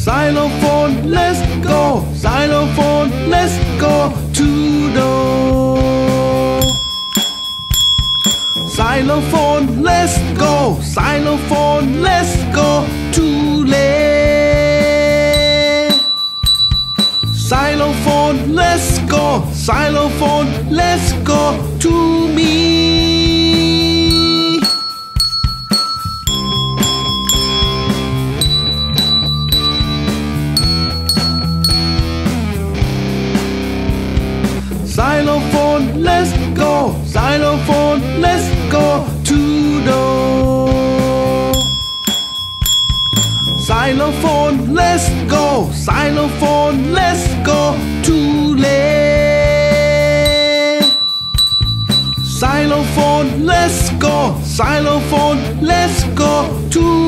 Xylophone, let's go. Xylophone, let's go to do. Xylophone, let's go. Xylophone, let's go to lay. Xylophone, let's go. Xylophone, let's go to me. Xylophone, let's go. Xylophone, let's go to do. Xylophone, let's go. Xylophone, let's go to lay. Xylophone, let's go. Xylophone, let's go to